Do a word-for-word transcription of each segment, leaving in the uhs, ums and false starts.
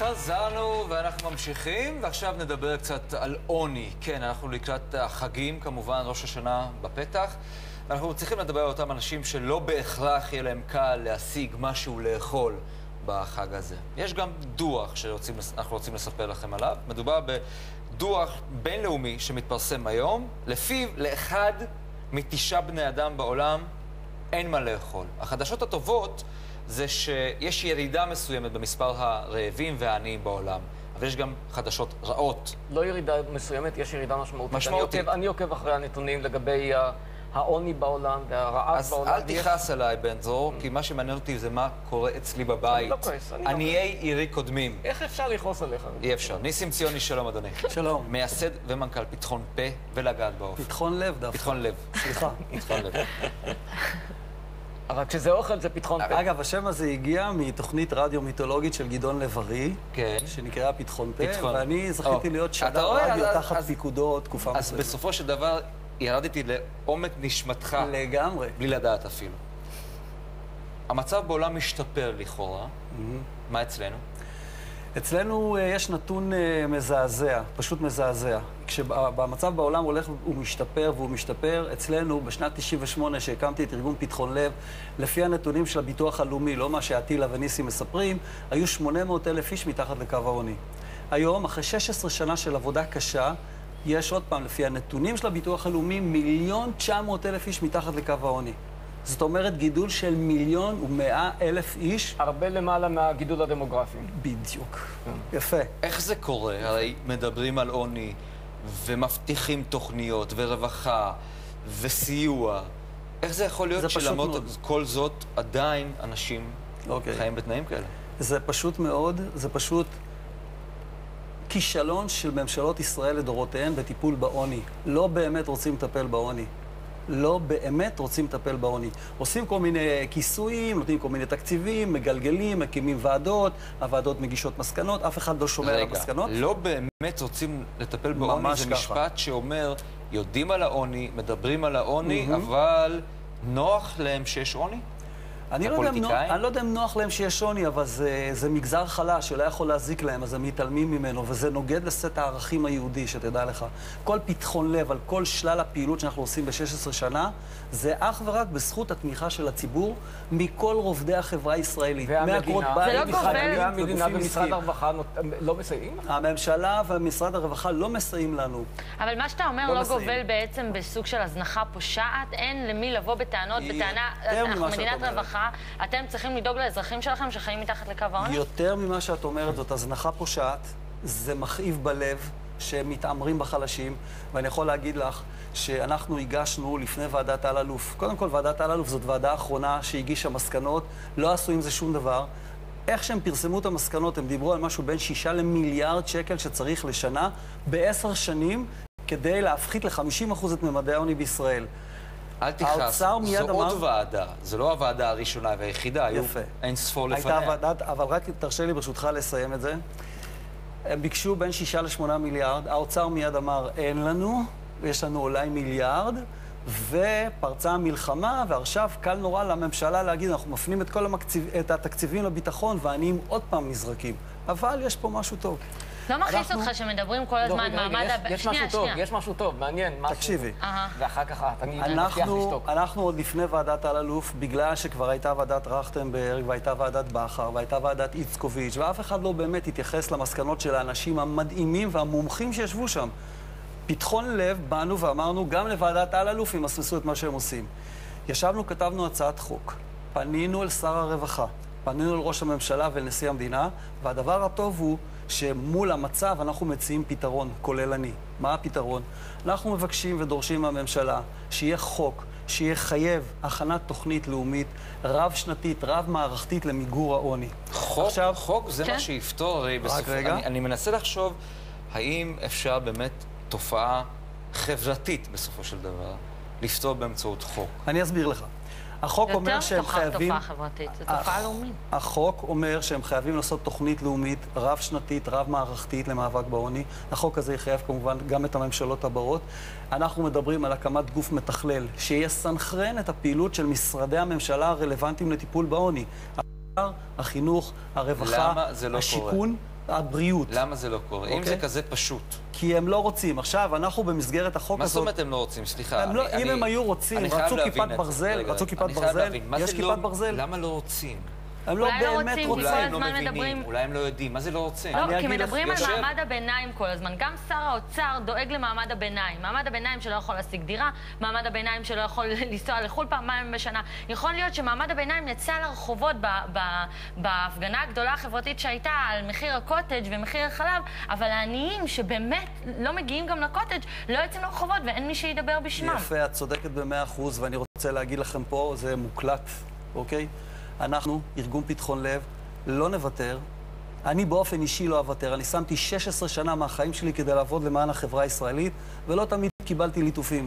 חזרנו ואנחנו ממשיכים, ועכשיו נדבר קצת על עוני. כן, אנחנו לקראת החגים, כמובן, ראש השנה בפתח. ואנחנו צריכים לדבר על אותם אנשים שלא בהכרח יהיה להם קל להשיג משהו לאכול בחג הזה. יש גם דוח שאנחנו רוצים לספר לכם עליו. מדובר בדוח בינלאומי שמתפרסם היום, לפיו לאחד מתשעה בני אדם בעולם אין מה לאכול. החדשות הטובות זה שיש ירידה מסוימת במספר הרעבים והעניים בעולם. אבל יש גם חדשות רעות. לא ירידה מסוימת, יש ירידה משמעותית. משמעותית. אני עוקב, אני עוקב אחרי הנתונים לגבי העוני בעולם והרעב בעולם. אז אל תכעס עליי, בן זור, כי מה שמעניין אותי זה מה קורה אצלי בבית. אני לא כועס, אני לא כועס. עניי עירי קודמים. איך אפשר לכעוס עליך? אי אפשר. ניסים ציוני, שלום אדוני. שלום. מייסד ומנכ"ל פתחון פה ולגעת בעוף. פתחון לב דווקא. פתחון לב. סליחה. פתחון לב. אבל כשזה אוכל זה פתחון פה. אגב, השם הזה הגיע מתוכנית רדיו מיתולוגית של גדעון לב-ארי, כן. שנקראה פתחון פה, פתחון. ואני זכיתי או. להיות אתה שדר רואה, רדיו אז- תחת אז- פיקודו תקופה אז מסוימת. בסופו של דבר ירדתי לעומק נשמתך, לגמרי. בלי לדעת אפילו. המצב בעולם משתפר לכאורה. מה אצלנו? אצלנו אה, יש נתון אה, מזעזע, פשוט מזעזע. כשהמצב בעולם הולך ומשתפר והוא משתפר, אצלנו בשנת תשעים ושמונה שהקמתי את ארגון פתחון לב, לפי הנתונים של הביטוח הלאומי, לא מה שעטילה וניסים מספרים, היו שמונה מאות אלף איש מתחת לקו העוני. היום, אחרי שש עשרה שנה של עבודה קשה, יש עוד פעם, לפי הנתונים של הביטוח הלאומי, מיליון תשע מאות אלף איש מתחת לקו העוני. זאת אומרת, גידול של מיליון ומאה אלף איש. הרבה למעלה מהגידול הדמוגרפי. בדיוק. יפה. איך זה קורה? הרי מדברים על עוני, ומבטיחים תוכניות, ורווחה, וסיוע. איך זה יכול להיות זה פשוט שלמרות מאוד. כל זאת, עדיין אנשים אוקיי. חיים בתנאים כאלה? זה פשוט מאוד, זה פשוט כישלון של ממשלות ישראל לדורותיהן בטיפול בעוני. לא באמת רוצים לטפל בעוני. לא באמת רוצים לטפל בעוני. עושים כל מיני כיסויים, נותנים כל מיני תקציבים, מגלגלים, מקימים ועדות, הוועדות מגישות מסקנות, אף אחד לא שומר על המסקנות. רגע, לא באמת רוצים לטפל בעוני, ממש זה ככה. משפט שאומר, יודעים על העוני, מדברים על העוני, אבל נוח להם שיש עוני? אני לא, יודע אם נוח, הפוליטיקאים? אני לא יודע אם נוח להם שיש עוני, אבל זה, זה מגזר חלש שלא יכול להזיק להם, אז הם מתעלמים ממנו, וזה נוגד לסט הערכים היהודי, שתדע לך. כל פתחון לב על כל שלל הפעילות שאנחנו עושים ב-שש עשרה שנה, זה אך ורק בזכות התמיכה של הציבור מכל רובדי החברה הישראלית. מעקרות והמדינה, בית, זה לא גובל. חיילים והמדינה וגופים ומשרד עסקיים. הרווחה נות- לא מסייעים? הממשלה ומשרד הרווחה לא מסייעים לנו. אבל מה שאתה אומר לא לא מסיים. גובל בעצם בסוג של הזנחה פושעת, אין למי לבוא בטענות, בטענה, יותר אנחנו ממה שאת מדינת אומרת. רווחה, אתם צריכים לדאוג לאזרחים שלכם שחיים מתחת לקו העוני? יותר ממה שאת אומרת, זאת הזנחה פושעת, זה מכאיב בלב, שהם מתעמרים בחלשים, ואני יכול להגיד לך שאנחנו הגשנו לפני ועדת אלאלוף. קודם כל, ועדת אלאלוף זאת ועדה האחרונה שהגישה מסקנות, לא עשו עם זה שום דבר. איך שהם פרסמו את המסקנות, הם דיברו על משהו בין שישה למיליארד שקל שצריך לשנה, בעשר שנים, כדי להפחית ל-חמישים אחוז את ממדי העוני בישראל. אל תכעס, האוצר מיד זו אמר- עוד ועדה, זו לא הוועדה הראשונה והיחידה, היו יפה. אין ספור הייתה לפניה. ועדת, אבל רק תרשה לי ברשותך לסיים את זה. הם ביקשו בין שישה לשמונה מיליארד, האוצר מיד אמר, אין לנו, יש לנו אולי מיליארד, ופרצה המלחמה, ועכשיו קל נורא לממשלה להגיד, אנחנו מפנים את כל המקציב, את התקציבים לביטחון, והעניים עוד פעם נזרקים. אבל יש פה משהו טוב. לא מכעיס אנחנו- אותך שמדברים כל לא, הזמן רגע, רגע, מעמד... יש- הב- יש שנייה, משהו טוב, שנייה. יש משהו טוב, מעניין, משהו. תקשיבי. אהה. ואחר כך את, אני מבטיח אנחנו, לשתוק. אנחנו עוד לפני ועדת אלאלוף, בגלל שכבר הייתה ועדת רכטנברג, והייתה ועדת בכר, והייתה ועדת איצקוביץ', ואף אחד לא באמת התייחס למסקנות של האנשים המדהימים והמומחים שישבו שם. פתחון לב, באנו ואמרנו, גם לוועדת אלאלוף הם עשו את מה שהם עושים. ישבנו, כתבנו הצעת חוק, פנינו אל שר הרווחה, פנינו אל ראש הממשלה ואל נשיא המדינה, והדבר הטוב הוא שמול המצב אנחנו מציעים פתרון כוללני. מה הפתרון? אנחנו מבקשים ודורשים מהממשלה שיהיה חוק, שיחייב הכנת תוכנית לאומית רב-שנתית, רב-מערכתית למיגור העוני. חוק, עכשיו- חוק זה כן. מה שיפתור, הרי בסוף... רגע. אני, אני מנסה לחשוב, האם אפשר באמת תופעה חברתית בסופו של דבר, לפתור באמצעות חוק? אני אסביר לך. החוק יותר אומר שהם מתופעה חייבים... תופעה חברתית, זו תופעה הח- לאומית. החוק אומר שהם חייבים לעשות תוכנית לאומית רב-שנתית, רב-מערכתית למאבק בעוני. החוק הזה יחייב כמובן גם את הממשלות הבאות. אנחנו מדברים על הקמת גוף מתכלל, שיסנכרן את הפעילות של משרדי הממשלה הרלוונטיים לטיפול בעוני. החינוך, הרווחה, למה זה לא השיכון, הבריאות. למה זה לא קורה? אם אוקיי? זה כזה פשוט. כי הם לא רוצים. עכשיו, אנחנו במסגרת החוק מה הזאת... זאת אומרת הם לא רוצים? סליחה. הם לא, אני, אם אני, הם היו רוצים, אני חייב רצו להבין כיפת את זה. ברזל, רגע, רצו רגע, כיפת אני חייב ברזל, להבין. מה יש זה כיפת לא- ברזל. למה לא רוצים? הם לא אולי לא באמת רוצים, רוצים. כי כל אולי הם לא הזמן מבינים, מדברים- אולי הם לא יודעים. מה זה לא רוצים? לא, אני כי אגיד לך, מדברים על יושב- מעמד הביניים כל הזמן. גם שר האוצר דואג למעמד הביניים. מעמד הביניים שלא יכול להשיג דירה, מעמד הביניים שלא יכול לנסוע לחו"ל פעמיים בשנה. יכול להיות שמעמד הביניים יצא לרחובות ב- ב- בהפגנה הגדולה החברתית שהייתה על מחיר הקוטג' ומחיר החלב, אבל העניים שבאמת לא מגיעים גם לקוטג' לא יוצאים לרחובות ואין מי שידבר בשמם. יפה, את צודקת במאה אחוז, ואני רוצה להגיד לכם פה, זה מוקלט, אוקיי? אנחנו, ארגון פתחון לב, לא נוותר. אני באופן אישי לא אוותר. אני שמתי שש עשרה שנה מהחיים שלי כדי לעבוד למען החברה הישראלית, ולא תמיד קיבלתי ליטופים.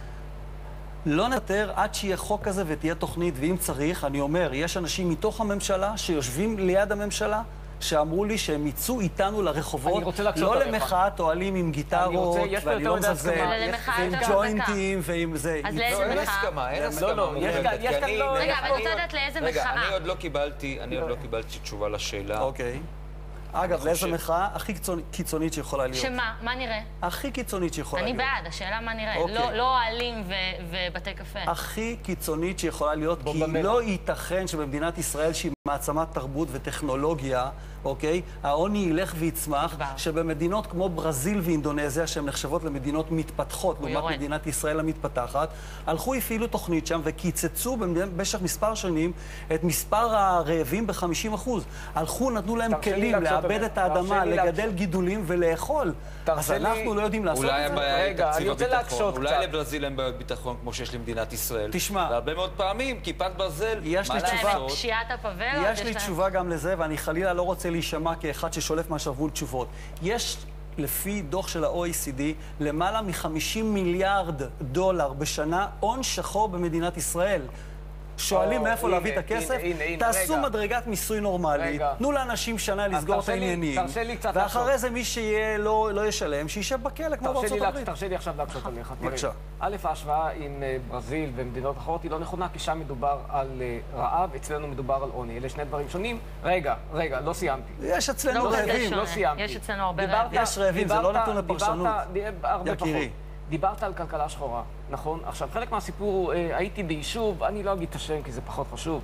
לא נוותר עד שיהיה חוק כזה ותהיה תוכנית, ואם צריך, אני אומר, יש אנשים מתוך הממשלה שיושבים ליד הממשלה, שאמרו לי שהם יצאו איתנו לרחובות, אני רוצה להקשות לא עליך. למחאת אוהלים עם גיטרות, רוצה- יש פה ואני יותר לא מדי מזלזל, הסכמה. אלא למחאה ועם יותר ג'וינטים ועם זה. אז עם- לאיזה לא, אין מחאה? הסכמה, אין לא, הסכמה. לא, יש מוחלטת, כאן- יש כי כאן אני- לא- רגע, אבל אני רוצה עוד- לדעת לאיזה רגע, מחאה. אני עוד לא קיבלתי, אני עוד לא קיבלתי תשובה לשאלה. אוקיי. אגב, לאיזה חושב- מחאה הכי קיצונ- קיצונית שיכולה להיות. שמה? מה נראה? הכי קיצונית שיכולה אני להיות. בעד, השאלה מה נראה. אוקיי. לא- לא אוהלים ו- ובתי קפה. הכי קיצונית שיכולה להיות, כי במלח. לא ייתכן שבמדינת ישראל, שהיא מעצמת תרבות וטכנולוגיה, אוקיי, העוני ילך ויצמח, יגבר. שבמדינות כמו ברזיל ואינדונזיה, שהן נחשבות למדינות מתפתחות, לעומת יורד. מדינת ישראל המתפתחת, הלכו, הפעילו תוכנית שם וקיצצו במשך מספר שנים את מספר הרעבים ב-חמישים אחוז. הלכו, נתנו להם תרשה לי כלים להקשות לעבד עליך. את האדמה, תרשה לי לגדל להקשות. גידולים ולאכול. אז תרשה לי- אנחנו לא יודעים לעשות אולי את זה. הבעיה היא רגע, תקציב אני רוצה הביטחון. להקשות אולי קצת. לברזיל אין בעיות ביטחון כמו שיש למדינת ישראל. תשמע. והרבה מאוד פעמים, כיפת ברזל, יש לי מה תשובה. לעשות? פשיעת הפאבלות, יש לי להם- תשובה גם לזה, ואני חלילה לא רוצה להישמע כאחד ששולף מהשרוול תשובות. יש, לפי דוח של ה-או אי סי די, למעלה מ-חמישים מיליארד דולר בשנה הון שחור במדינת ישראל. שואלים או, מאיפה הנה, להביא את הכסף? הנה, הנה, הנה, תעשו רגע. מדרגת מיסוי נורמלית, רגע. תנו לאנשים שנה לסגור את תרשה לי- העניינים, תרשה לי קצת ואחרי לחשוב. זה מי שיהיה לא לא ישלם, שישב בכלא כמו תרשה בארצות לי, לה- הברית. תרשה לי עכשיו להקשות עליך. תראה, בבקשה. א', ההשוואה עם אה, ברזיל ומדינות אחרות היא לא נכונה, כי שם מדובר על אה, רעב, אצלנו מדובר על עוני. אלה שני דברים שונים. רגע, רגע, לא סיימתי. יש אצלנו לא, זה רעבים. שונה. לא סיימתי. יש אצלנו הרבה דיברת- רעבים. יש רעבים, זה לא דיברת- נתון לפרשנות. דיברת, דיב- הרבה יקירי. פחות. דיברת על כלכלה שחורה, נכון? עכשיו, חלק מהסיפור, אה, הייתי ביישוב, אני לא אגיד את השם כי זה פחות חשוב,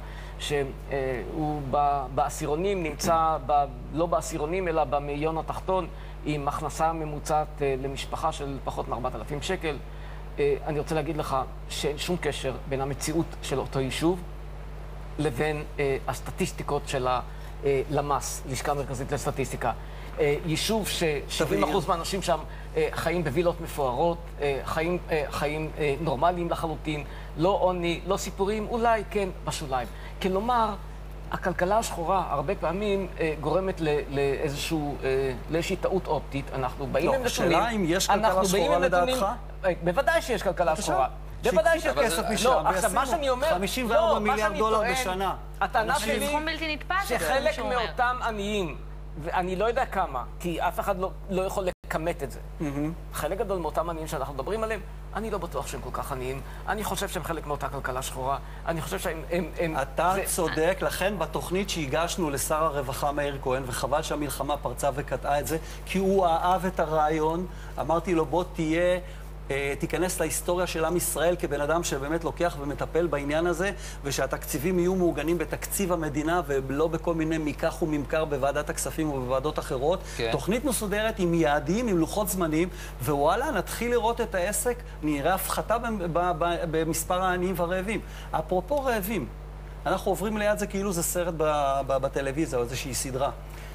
שהוא ב- בעשירונים נמצא, ב, לא בעשירונים אלא במאיון התחתון, עם הכנסה ממוצעת אה, למשפחה של פחות מ-ארבעת אלפים שקל. אה, אני רוצה להגיד לך שאין שום קשר בין המציאות של אותו יישוב לבין אה, הסטטיסטיקות של הלמ"ס, לשכה מרכזית לסטטיסטיקה. אה, יישוב ש-שבעים אחוז מהאנשים שם אה, חיים בווילות מפוארות, אה, חיים, אה, חיים אה, נורמליים לחלוטין, לא עוני, לא סיפורים, אולי כן בשוליים. כלומר, הכלכלה השחורה הרבה פעמים אה, גורמת ל- לאיזשהו, אה, לאיזושהי טעות אופטית. אנחנו באים לא, עם נתונים... השאלה אם יש כלכלה אנחנו באים שחורה עם נתונים- לדעתך? אה, בוודאי שיש כלכלה בבקשה. שחורה. בוודאי שיקחו את שיש... הכסף משם לא, עכשיו, וישימו מה שאני אומר... חמישים וארבע לא, מה מיליארד שאני דולר טוען, בשנה. הטענה אנשים- שלי... סכום בלתי נתפס, זה מה שחלק שהוא אומר. מאותם עניים, ואני לא יודע כמה, כי אף אחד לא, לא יכול לכמת את זה. חלק גדול מאותם עניים שאנחנו מדברים עליהם, אני לא בטוח שהם כל כך עניים. אני חושב שהם חלק מאותה כלכלה שחורה. אני חושב שהם... הם, הם, אתה זה- צודק, לכן בתוכנית שהגשנו לשר הרווחה מאיר כהן, וחבל שהמלחמה פרצה וקטעה את זה, כי הוא אהב את הרעיון, אמרתי לו בוא תהיה, אה, תיכנס להיסטוריה של עם ישראל כבן אדם שבאמת לוקח ומטפל בעניין הזה, ושהתקציבים יהיו מעוגנים בתקציב המדינה ולא בכל מיני מיקח וממכר בוועדת הכספים ובוועדות אחרות. כן. תוכנית מסודרת עם יעדים, עם לוחות זמנים, ווואלה, נתחיל לראות את העסק, נראה הפחתה ב- ב- ב- במספר העניים והרעבים. אפרופו רעבים, אנחנו עוברים ליד זה כאילו זה סרט ב- ב- בטלוויזיה או איזושהי סדרה.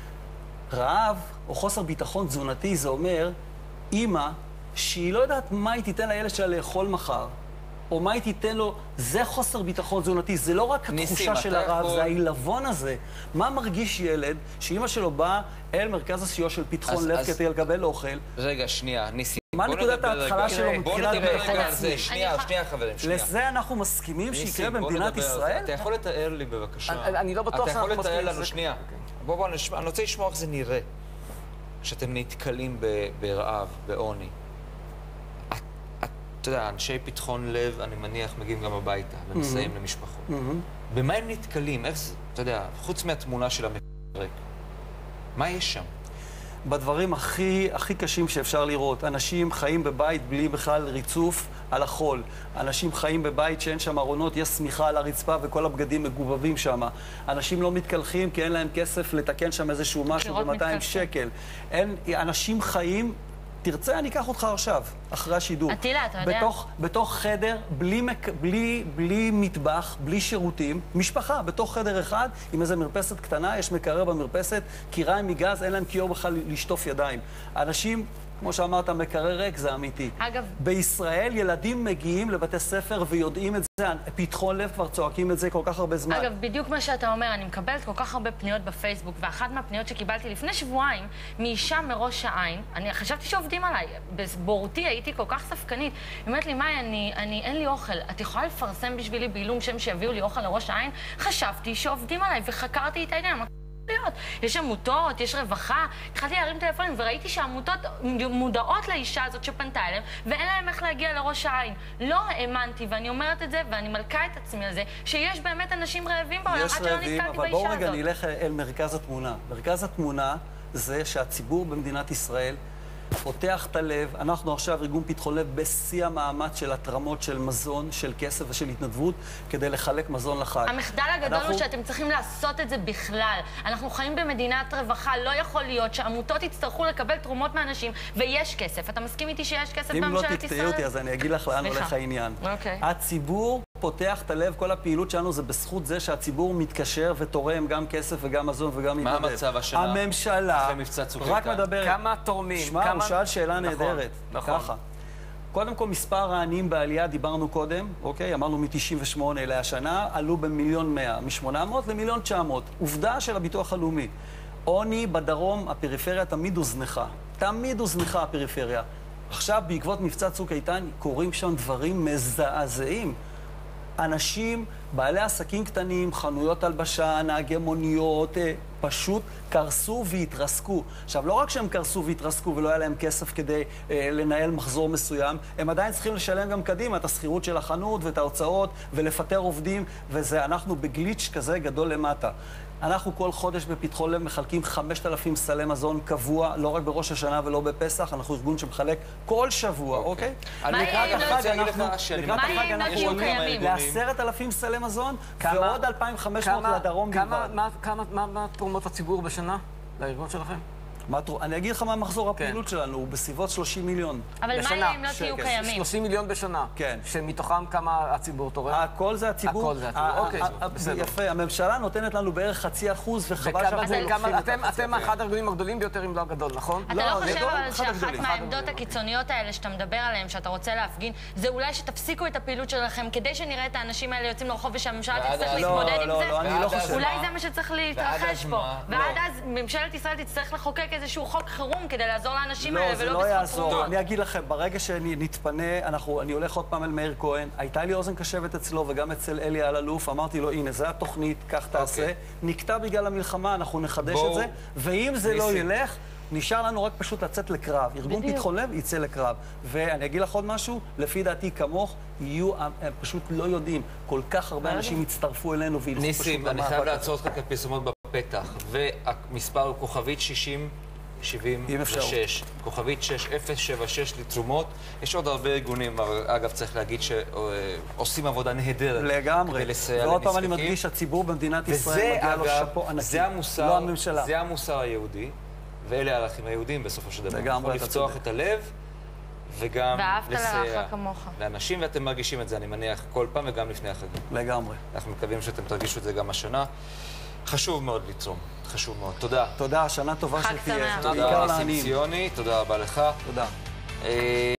רעב או חוסר ביטחון תזונתי זה אומר אימא שהיא לא יודעת מה היא תיתן לילד שלה לאכול מחר, או מה היא תיתן לו, זה חוסר ביטחון תזונתי, זה לא רק ניסים, התחושה של אתה הרעב, יכול- זה העילבון הזה. מה מרגיש ילד שאימא שלו באה אל מרכז הסיוע של פתחון אז- לב אז- כדי לקבל אוכל? רגע, שנייה, ניסים. מה בוא נקודת נדבר ההתחלה רגע. שלו בוא מבחינת נדבר ביטחון רגע על זה. עצמי? שנייה, אני- שנייה, חברים, שנייה. לזה אנחנו מסכימים שיקרה ניסים, בוא במדינת נדבר על זה. ישראל? אתה יכול לתאר לי בבקשה. אני- אני לא בטוח אתה שאנחנו יכול לתאר מסכימים לנו, לזה. שנייה. אוקיי. בוא, בוא, נשמע- אני רוצה לשמוע איך זה נראה, שאתם נתקלים ב- ברעב, בעוני. את- את- אתה יודע, אנשי פתחון לב, אני מניח, מגיעים גם הביתה, ומסייעים למשפחות. מהמם. במה הם נתקלים? איך זה, אתה יודע, חוץ מהתמונה של המפרק, מה יש שם? בדברים הכי, הכי קשים שאפשר לראות. אנשים חיים בבית בלי בכלל ריצוף על החול. אנשים חיים בבית שאין שם ארונות, יש סמיכה על הרצפה וכל הבגדים מגובבים שם. אנשים לא מתקלחים כי אין להם כסף לתקן שם איזשהו משהו ב-מאתיים שקל. אין, אנשים חיים... תרצה, אני אקח אותך עכשיו, אחרי השידור. אטילה, אתה יודע. בתוך, בתוך חדר, בלי, מק... בלי, בלי מטבח, בלי שירותים, משפחה, בתוך חדר אחד, עם איזו מרפסת קטנה, יש מקרר במרפסת, קיריים מגז, אין להם כיור בכלל לשטוף ידיים. אנשים, כמו שאמרת, מקרר ריק, זה אמיתי. אגב... בישראל ילדים מגיעים לבתי ספר ויודעים את זה, פתחון לב כבר צועקים את זה כל כך הרבה זמן. אגב, בדיוק מה שאתה אומר, אני מקבלת כל כך הרבה פניות בפייסבוק, ואחת מהפניות שקיבלתי לפני שבועיים, מאישה מראש העין, אני חשבתי שעובדים עליי, בבורותי הייתי כל כך ספקנית, היא אומרת לי, מאי, אני, אני, אין לי אוכל, את יכולה לפרסם בשבילי בעילום שם שיביאו לי אוכל לראש העין? חשבתי שעובדים עליי, וחקרתי את העניין. להיות. יש עמותות, יש רווחה. התחלתי להרים טלפונים וראיתי שהעמותות מודעות לאישה הזאת שפנתה אליהם ואין להם איך להגיע לראש העין. לא האמנתי, ואני אומרת את זה ואני מלכה את עצמי על זה, שיש באמת אנשים רעבים בעולם עד שלא נתקלתי באישה הזאת. אבל בואו רגע נלך אל מרכז התמונה. מרכז התמונה זה שהציבור במדינת ישראל פותח את הלב. אנחנו עכשיו ארגון פתחון לב בשיא המאמץ של התרמות של מזון, של כסף ושל התנדבות כדי לחלק מזון לחג. המחדל הגדול אנחנו... הוא שאתם צריכים לעשות את זה בכלל. אנחנו חיים במדינת רווחה, לא יכול להיות שעמותות יצטרכו לקבל תרומות מאנשים ויש כסף. אתה מסכים איתי שיש כסף בממשלת ישראל? אם לא תקטעי אותי אז אני אגיד לך לאן הולך העניין. אוקיי. הציבור פותח את הלב, כל הפעילות שלנו זה בזכות זה שהציבור מתקשר ותורם גם כסף וגם מזון וגם מתנדב. מה המצב השנה? הממשלה רק מדברת. כמה תורמים? שמע, הוא שאל שאלה נהדרת. נכון. ככה. קודם כל, מספר העניים בעלייה, דיברנו קודם, אוקיי? אמרנו מ-תשעים ושמונה להשנה, עלו במיליון מאה, מ-שמונה מאות למיליון תשע מאות. עובדה של הביטוח הלאומי. עוני בדרום, הפריפריה תמיד הוזנחה. תמיד הוזנחה הפריפריה. עכשיו, בעקבות מבצע צוק איתן, קורים שם דברים מזעזעים. אנשים, בעלי עסקים קטנים, חנויות הלבשה, נהגי מוניות, פשוט קרסו והתרסקו. עכשיו, לא רק שהם קרסו והתרסקו ולא היה להם כסף כדי אה, לנהל מחזור מסוים, הם עדיין צריכים לשלם גם קדימה את השכירות של החנות ואת ההוצאות ולפטר עובדים, וזה אנחנו בגליץ' כזה גדול למטה. אנחנו כל חודש בפתחון לב מחלקים חמשת אלפים סלי מזון קבוע, לא רק בראש השנה ולא בפסח, אנחנו ארגון שמחלק כל שבוע, אוקיי? מה יהיה אם לא תהיו קיימים? לעשרת אלפים סלי מזון ועוד אלפיים וחמש מאות לדרום בלבד. מה תרומות הציבור בשנה לארגון שלכם? אני אגיד לך מה מחזור הפעילות שלנו, הוא בסביבות שלושים מיליון. אבל מה יהיה אם לא תהיו קיימים? שלושים מיליון בשנה. כן. שמתוכם כמה הציבור תורם? הכל זה הציבור. הכל זה הציבור, אוקיי. בסדר. יפה, הממשלה נותנת לנו בערך חצי אחוז, וחבל שאנחנו לוקחים את החצי. אתם אחד הארגונים הגדולים ביותר, אם לא הגדול, נכון? אתה לא חושב שאחת מהעמדות הקיצוניות האלה שאתה מדבר עליהן, שאתה רוצה להפגין, זה אולי שתפסיקו את הפעילות שלכם כדי שנראה את האנשים האלה יוצאים לרחוב ושהממשלה תצטרך להתמודד עם זה? אולי זה מה שצריך להתרחש פה. ועד אז ממשלת ישראל תצטרך לחוקק איזשהו חוק חירום כדי לעזור לאנשים האלה ולא בזכות תרומות. אני אגיד לכם, ברגע שנתפנה, אני הולך עוד פעם אל מאיר כהן, הייתה לי אוזן קשבת אצלו וגם אצל אלי אלאלוף, אמרתי לו, הנה, זה התוכנית, כך תעשה, נקטע בגלל המלחמה, אנחנו נחדש את זה, ואם זה לא ילך, נשאר לנו רק פשוט לצאת לקרב. ארגון פתחון לב יצא לקרב. ואני אגיד לך עוד משהו, לפי דעתי כמוך, יהיו, הם פשוט לא יודעים, כל כך הרבה אנשים יצטרפו אלינו וילכו פשוט למאבק. ניסים, אני חייב לעצור אותך כפרסומות בפתח, והמספר הוא כוכבית שישים שבעים ושש, כוכבית שש אפס שבע שש לתרומות. יש עוד הרבה ארגונים, אגב צריך להגיד שעושים עבודה נהדרת לגמרי. כדי לסייע לנזקקים. ועוד פעם אני מדגיש, הציבור במדינת ישראל מגיע לו שאפו ענקי, לא הממשלה. זה המוסר היהודי, ואלה הערכים היהודים בסופו של דבר. לגמרי, אתה לפתוח את הלב וגם לסייע כמוך. לאנשים, ואתם מרגישים את זה, אני מניח, כל פעם וגם לפני החגים. לגמרי. אנחנו מקווים שאתם תרגישו את זה גם השנה. חשוב מאוד לתרום, חשוב מאוד. תודה. תודה, שנה טובה שתהיה. חג שמח. תודה, ניסים ציוני, תודה רבה לך. תודה.